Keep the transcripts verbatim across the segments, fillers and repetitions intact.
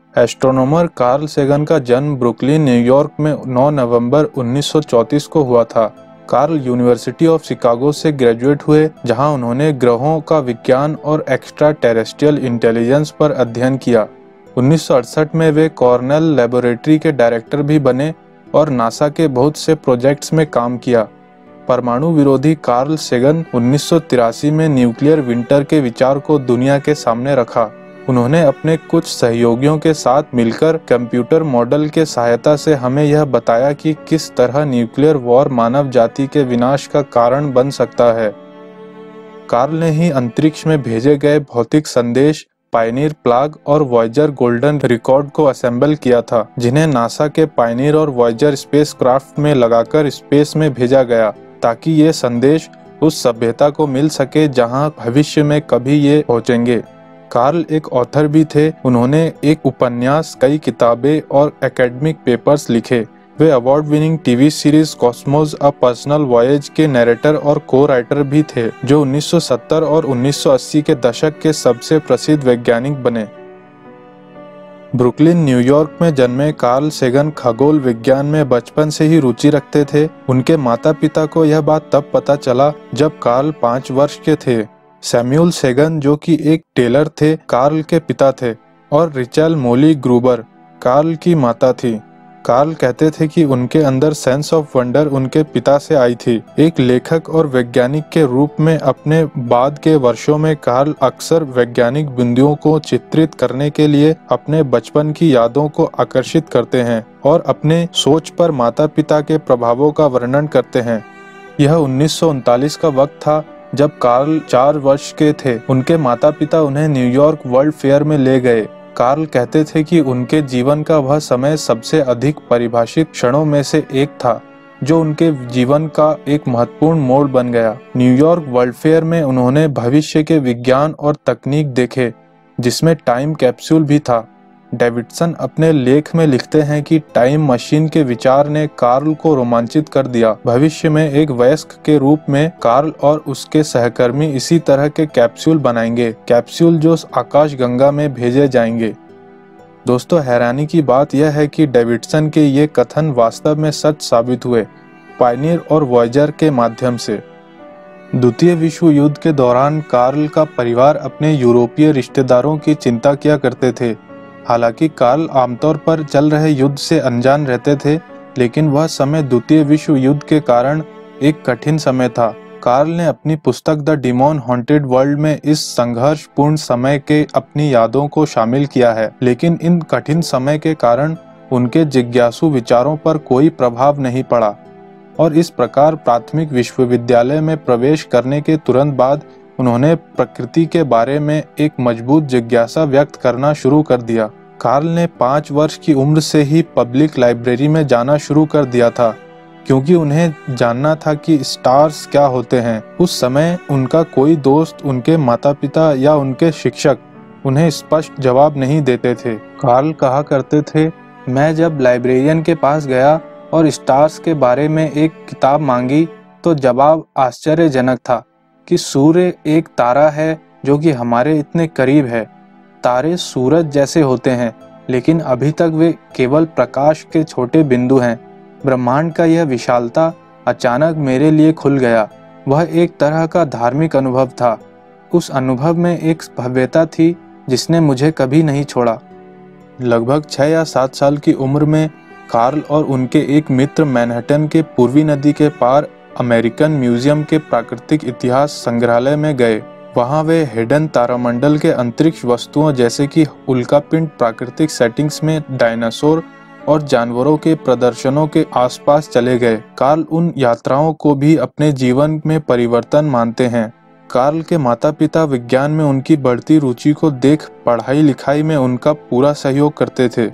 Astronomer Carl Sagan का जन्म Brooklyn, New York में नौ नवंबर उन्नीस सौ चौंतीस को हुआ था। कार्ल यूनिवर्सिटी ऑफ शिकागो से ग्रेजुएट हुए, जहां उन्होंने ग्रहों का विज्ञान और एक्स्ट्रा टेरेस्ट्रियल इंटेलिजेंस पर अध्ययन किया। उन्नीस सौ अड़सठ में वे कॉर्नेल लेबोरेटरी के डायरेक्टर भी बने और नासा के बहुत से प्रोजेक्ट्स में काम किया। परमाणु विरोधी कार्ल सेगन उन्नीस सौ तिरासी में न्यूक्लियर विंटर के विचार को दुनिया के सामने रखा। उन्होंने अपने कुछ सहयोगियों के साथ मिलकर कंप्यूटर मॉडल के सहायता से हमें यह बताया कि किस तरह न्यूक्लियर वॉर मानव जाति के विनाश का कारण बन सकता है। कार्ल ने ही अंतरिक्ष में भेजे गए भौतिक संदेश पायनियर प्लाग और वॉयेजर गोल्डन रिकॉर्ड को असेंबल किया था, जिन्हें नासा के पायनियर और वॉयेजर स्पेसक्राफ्ट में लगाकर स्पेस में भेजा गया, ताकि ये संदेश उस सभ्यता को मिल सके जहां भविष्य में कभी ये पहुंचेंगे। कार्ल एक ऑथर भी थे। उन्होंने एक उपन्यास, कई किताबें और एकेडमिक पेपर्स लिखे। वे award winning TV series Cosmos a personal voyage के नैरेटर और को राइटर भी थे, जो उन्नीस सौ सत्तर और उन्नीस सौ अस्सी के दशक के सबसे प्रसिद्ध वैज्ञानिक बने। ब्रुकलिन, न्यूयॉर्क में जन्मे कार्ल सेगन खगोल विज्ञान में बचपन से ही रुचि रखते थे। उनके माता पिता को यह बात तब पता चला जब कार्ल पाँच वर्ष के थे। सैमुअल सेगन, जो कि एक टेलर थे, कार्ल के पिता थे, और रिचेल मोली ग्रूबर कार्ल की माता थी। कार्ल कहते थे कि उनके अंदर सेंस ऑफ वंडर उनके पिता से आई थी। एक लेखक और वैज्ञानिक के रूप में अपने बाद के वर्षों में कार्ल अक्सर वैज्ञानिक बिंदुओं को चित्रित करने के लिए अपने बचपन की यादों को आकर्षित करते हैं और अपने सोच पर माता पिता के प्रभावों का वर्णन करते हैं। यह उन्नीस सौ उनतालीस का वक्त था जब कार्ल चार वर्ष के थे। उनके माता पिता उन्हें न्यूयॉर्क वर्ल्ड फेयर में ले गए। कार्ल कहते थे कि उनके जीवन का वह समय सबसे अधिक परिभाषित क्षणों में से एक था, जो उनके जीवन का एक महत्वपूर्ण मोड़ बन गया। न्यूयॉर्क वर्ल्ड फेयर में उन्होंने भविष्य के विज्ञान और तकनीक देखे, जिसमें टाइम कैप्सूल भी था। डेविडसन अपने लेख में लिखते हैं कि टाइम मशीन के विचार ने कार्ल को रोमांचित कर दिया। भविष्य में एक वयस्क के रूप में कार्ल और उसके सहकर्मी इसी तरह के कैप्सूल बनाएंगे, कैप्सूल जो आकाशगंगा में भेजे जाएंगे। दोस्तों, हैरानी की बात यह है कि डेविडसन के ये कथन वास्तव में सच साबित हुए, पायनियर और वॉयेजर के माध्यम से। द्वितीय विश्व युद्ध के दौरान कार्ल का परिवार अपने यूरोपीय रिश्तेदारों की चिंता किया करते थे। हालांकि कार्ल आमतौर पर चल रहे युद्ध से अनजान रहते थे, लेकिन वह समय द्वितीय विश्व युद्ध के कारण एक कठिन समय था। कार्ल ने अपनी पुस्तक द डिमॉन हॉन्टेड वर्ल्ड में इस संघर्षपूर्ण समय के अपनी यादों को शामिल किया है, लेकिन इन कठिन समय के कारण उनके जिज्ञासु विचारों पर कोई प्रभाव नहीं पड़ा, और इस प्रकार प्राथमिक विश्वविद्यालय में प्रवेश करने के तुरंत बाद उन्होंने प्रकृति के बारे में एक मजबूत जिज्ञासा व्यक्त करना शुरू कर दिया। कार्ल ने पाँच वर्ष की उम्र से ही पब्लिक लाइब्रेरी में जाना शुरू कर दिया था, क्योंकि उन्हें जानना था कि स्टार्स क्या होते हैं। उस समय उनका कोई दोस्त, उनके माता पिता या उनके शिक्षक उन्हें स्पष्ट जवाब नहीं देते थे। कार्ल कहा करते थे, मैं जब लाइब्रेरियन के पास गया और स्टार्स के बारे में एक किताब मांगी तो जवाब आश्चर्यजनक था कि सूर्य एक तारा है जो कि हमारे इतने करीब है। तारे सूरज जैसे होते हैं, लेकिन अभी तक वे केवल प्रकाश के छोटे बिंदु हैं। ब्रह्मांड का यह विशालता अचानक मेरे लिए खुल गया। वह एक तरह का धार्मिक अनुभव था। उस अनुभव में एक भव्यता थी जिसने मुझे कभी नहीं छोड़ा। लगभग छह या सात साल की उम्र में कार्ल और उनके एक मित्र मैनहट्टन के पूर्वी नदी के पार अमेरिकन म्यूजियम के प्राकृतिक इतिहास संग्रहालय में गए। वहां वे हिडन तारामंडल के अंतरिक्ष वस्तुओं जैसे कि उल्कापिंड, प्राकृतिक सेटिंग्स में डायनासोर और जानवरों के प्रदर्शनों के आसपास चले गए। कार्ल उन यात्राओं को भी अपने जीवन में परिवर्तन मानते हैं। कार्ल के माता पिता विज्ञान में उनकी बढ़ती रुचि को देख पढ़ाई लिखाई में उनका पूरा सहयोग करते थे।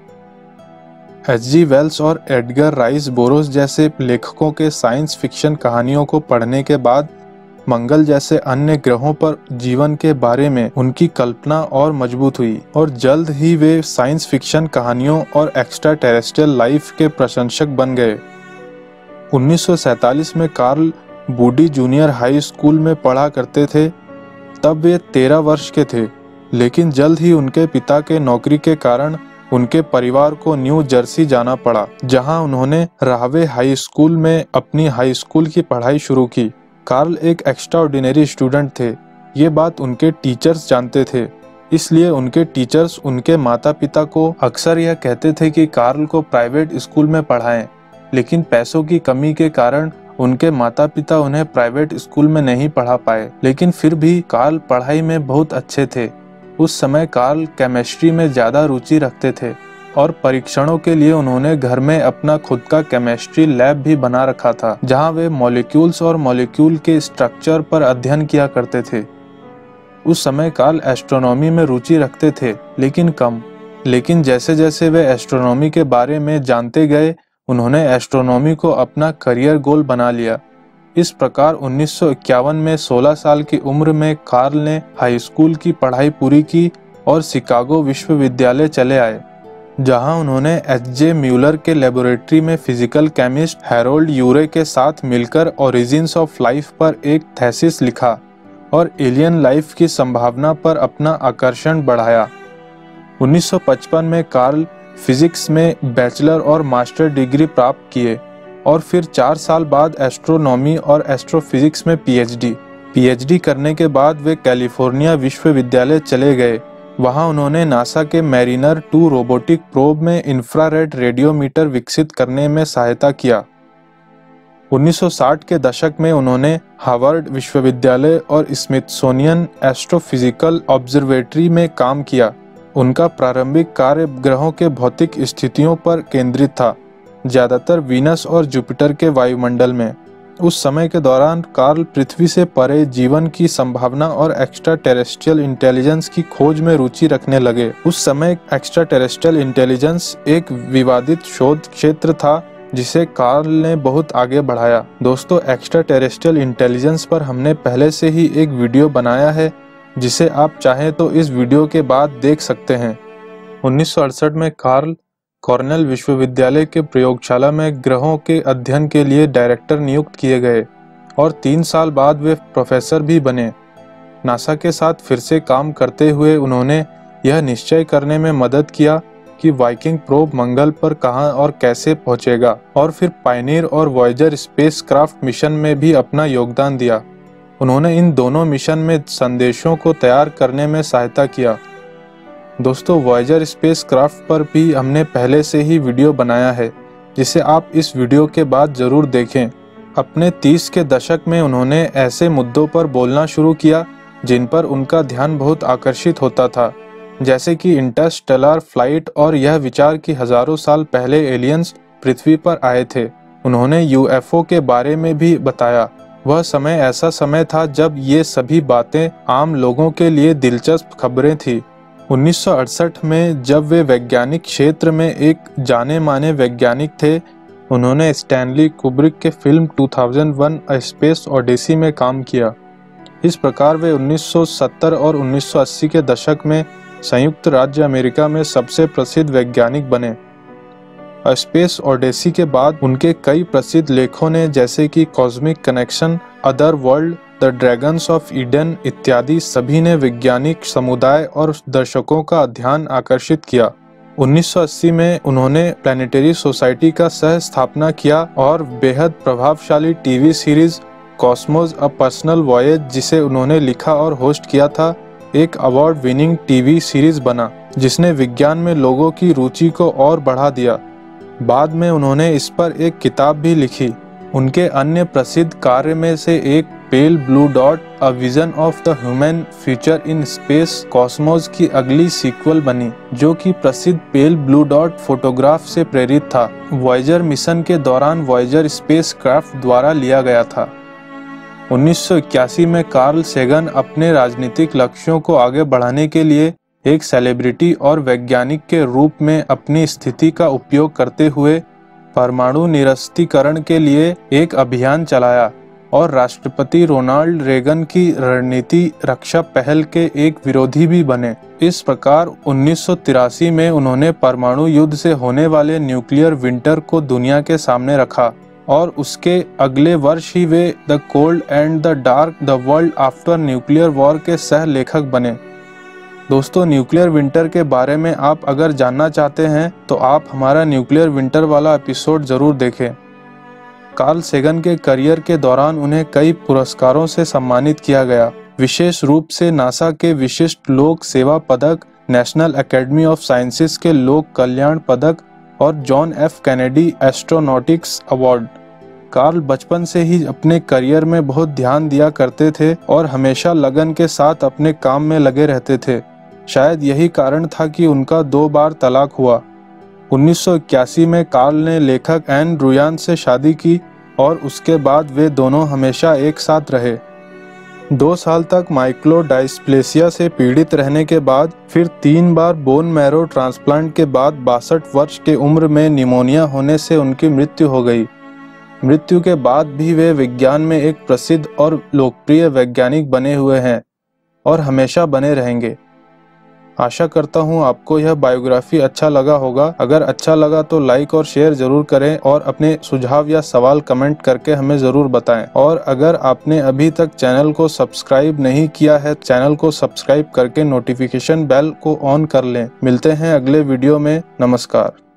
एच जी वेल्स और एडगर राइस बोरोस जैसे लेखकों के साइंस फिक्शन कहानियों को पढ़ने के बाद मंगल जैसे अन्य ग्रहों पर जीवन के बारे में उनकी कल्पना और मजबूत हुई, और जल्द ही वे साइंस फिक्शन कहानियों और एक्स्ट्रा टेरेस्ट्रियल लाइफ के प्रशंसक बन गए। उन्नीस सौ सैंतालीस में Carl Boody junior high school में पढ़ा करते थे। तब वे तेरह वर्ष के थे, लेकिन जल्द ही उनके पिता के नौकरी के कारण उनके परिवार को न्यू जर्सी जाना पड़ा, जहां उन्होंने राहवे हाई स्कूल में अपनी हाई स्कूल की पढ़ाई शुरू की। कार्ल एक एक्स्ट्राऑर्डिनरी स्टूडेंट थे, ये बात उनके टीचर्स जानते थे, इसलिए उनके टीचर्स उनके माता पिता को अक्सर यह कहते थे कि कार्ल को प्राइवेट स्कूल में पढ़ाएं, लेकिन पैसों की कमी के कारण उनके माता पिता उन्हें प्राइवेट स्कूल में नहीं पढ़ा पाए। लेकिन फिर भी कार्ल पढ़ाई में बहुत अच्छे थे। उस समय कार्ल केमिस्ट्री में ज़्यादा रुचि रखते थे और परीक्षणों के लिए उन्होंने घर में अपना खुद का केमिस्ट्री लैब भी बना रखा था, जहां वे मॉलिक्यूल्स और मॉलिक्यूल के स्ट्रक्चर पर अध्ययन किया करते थे। उस समय कार्ल एस्ट्रोनॉमी में रुचि रखते थे, लेकिन कम। लेकिन जैसे जैसे वे एस्ट्रोनॉमी के बारे में जानते गए, उन्होंने एस्ट्रोनॉमी को अपना करियर गोल बना लिया। इस प्रकार उन्नीस सौ इक्यावन में सोलह साल की उम्र में कार्ल ने हाई स्कूल की पढ़ाई पूरी की और शिकागो विश्वविद्यालय चले आए, जहां उन्होंने एच जे म्यूलर के लेबोरेटरी में फिजिकल केमिस्ट हैरोल्ड यूरे के साथ मिलकर ओरिजिन्स ऑफ लाइफ पर एक थीसिस लिखा और एलियन लाइफ की संभावना पर अपना आकर्षण बढ़ाया। उन्नीस सौ पचपन में कार्ल फिजिक्स में बैचलर और मास्टर डिग्री प्राप्त किए और फिर चार साल बाद एस्ट्रोनॉमी और एस्ट्रोफिजिक्स में पीएचडी पीएचडी करने के बाद वे कैलिफोर्निया विश्वविद्यालय चले गए। वहां उन्होंने नासा के मैरिनर टू रोबोटिक प्रोब में इंफ्रारेड रेडियोमीटर विकसित करने में सहायता किया। उन्नीस सौ साठ के दशक में उन्होंने हार्वर्ड विश्वविद्यालय और स्मिथसोनियन एस्ट्रोफिजिकल ऑब्जर्वेटरी में काम किया। उनका प्रारंभिक कार्य ग्रहों के भौतिक स्थितियों पर केंद्रित था, ज्यादातर वीनस और जुपिटर के वायुमंडल में। उस समय के दौरान कार्ल पृथ्वी से परे जीवन की संभावना और एक्स्ट्रा टेरेस्ट्रियल इंटेलिजेंस की खोज में रुचि रखने लगे। उस समय एक्स्ट्रा टेरेस्ट्रियल इंटेलिजेंस एक विवादित शोध क्षेत्र था, जिसे कार्ल ने बहुत आगे बढ़ाया। दोस्तों, एक्स्ट्रा टेरेस्ट्रियल इंटेलिजेंस पर हमने पहले से ही एक वीडियो बनाया है, जिसे आप चाहें तो इस वीडियो के बाद देख सकते हैं। उन्नीस सौ अड़सठ में कार्ल कॉर्नेल विश्वविद्यालय के प्रयोगशाला में ग्रहों के अध्ययन के लिए डायरेक्टर नियुक्त किए गए और तीन साल बाद वे प्रोफेसर भी बने। नासा के साथ फिर से काम करते हुए उन्होंने यह निश्चय करने में मदद किया कि वाइकिंग प्रोब मंगल पर कहां और कैसे पहुंचेगा, और फिर पायनियर और वॉयेजर स्पेसक्राफ्ट मिशन में भी अपना योगदान दिया। उन्होंने इन दोनों मिशन में संदेशों को तैयार करने में सहायता किया। दोस्तों, वॉयेजर स्पेसक्राफ्ट पर भी हमने पहले से ही वीडियो बनाया है, जिसे आप इस वीडियो के बाद जरूर देखें। अपने तीस के दशक में उन्होंने ऐसे मुद्दों पर बोलना शुरू किया जिन पर उनका ध्यान बहुत आकर्षित होता था, जैसे कि इंटरस्टेलर फ्लाइट और यह विचार कि हजारों साल पहले एलियंस पृथ्वी पर आए थे। उन्होंने यूएफओ के बारे में भी बताया। वह समय ऐसा समय था जब ये सभी बातें आम लोगों के लिए दिलचस्प खबरें थी। उन्नीस सौ अड़सठ में जब वे वैज्ञानिक क्षेत्र में एक जाने माने वैज्ञानिक थे, उन्होंने स्टैनली कुब्रिक के फिल्म दो हज़ार एक अ स्पेस ओडिसी में काम किया। इस प्रकार वे उन्नीस सौ सत्तर और उन्नीस सौ अस्सी के दशक में संयुक्त राज्य अमेरिका में सबसे प्रसिद्ध वैज्ञानिक बने। अ स्पेस ओडिसी के बाद उनके कई प्रसिद्ध लेखों ने, जैसे कि cosmic connection, other world, the dragons of Eden इत्यादि, सभी ने वैज्ञानिक समुदाय और दर्शकों का ध्यान आकर्षित किया। उन्नीस सौ अस्सी में उन्होंने प्लैनेटरी सोसाइटी का सह स्थापना किया और बेहद प्रभावशाली TV series Cosmos a personal voyage, जिसे उन्होंने लिखा और होस्ट किया था, एक अवार्ड विनिंग टीवी सीरीज बना, जिसने विज्ञान में लोगों की रुचि को और बढ़ा दिया। बाद में उन्होंने इस पर एक किताब भी लिखी। उनके अन्य प्रसिद्ध कार्य में से एक pale blue dot a vision of the human future in space Cosmos की अगली सीक्वल बनी, जो कि प्रसिद्ध पेल ब्लू डॉट फोटोग्राफ से प्रेरित था। वॉयेजर मिशन के दौरान वॉयेजर स्पेसक्राफ्ट द्वारा लिया गया था। उन्नीस सौ इक्यासी में कार्ल सेगन अपने राजनीतिक लक्ष्यों को आगे बढ़ाने के लिए एक सेलिब्रिटी और वैज्ञानिक के रूप में अपनी स्थिति का उपयोग करते हुए परमाणु निरस्तीकरण के लिए एक अभियान चलाया और राष्ट्रपति रोनाल्ड रेगन की रणनीति रक्षा पहल के एक विरोधी भी बने। इस प्रकार उन्नीस सौ तिरासी में उन्होंने परमाणु युद्ध से होने वाले न्यूक्लियर विंटर को दुनिया के सामने रखा और उसके अगले वर्ष ही वे the cold and the dark the world after nuclear war के सह लेखक बने। दोस्तों, न्यूक्लियर विंटर के बारे में आप अगर जानना चाहते हैं तो आप हमारा न्यूक्लियर विंटर वाला एपिसोड ज़रूर देखें। कार्ल सेगन के करियर के दौरान उन्हें कई पुरस्कारों से सम्मानित किया गया, विशेष रूप से नासा के विशिष्ट लोक सेवा पदक, नेशनल एकेडमी ऑफ साइंसेस के लोक कल्याण पदक और John F Kennedy astronautics award. Carl बचपन से ही अपने करियर में बहुत ध्यान दिया करते थे और हमेशा लगन के साथ अपने काम में लगे रहते थे। शायद यही कारण था कि उनका दो बार तलाक हुआ। उन्नीस सौ इक्यासी में कार्ल ने लेखक एन रुयान से शादी की और उसके बाद वे दोनों हमेशा एक साथ रहे। दो साल तक माइक्रोडायस्प्लेसिया से पीड़ित रहने के बाद फिर तीन बार बोन मैरो ट्रांसप्लांट के बाद बासठ वर्ष के उम्र में निमोनिया होने से उनकी मृत्यु हो गई। मृत्यु के बाद भी वे विज्ञान में एक प्रसिद्ध और लोकप्रिय वैज्ञानिक बने हुए हैं और हमेशा बने रहेंगे। आशा करता हूँ आपको यह बायोग्राफी अच्छा लगा होगा। अगर अच्छा लगा तो लाइक और शेयर जरूर करें और अपने सुझाव या सवाल कमेंट करके हमें ज़रूर बताएं। और अगर आपने अभी तक चैनल को सब्सक्राइब नहीं किया है, चैनल को सब्सक्राइब करके नोटिफिकेशन बेल को ऑन कर लें। मिलते हैं अगले वीडियो में। नमस्कार।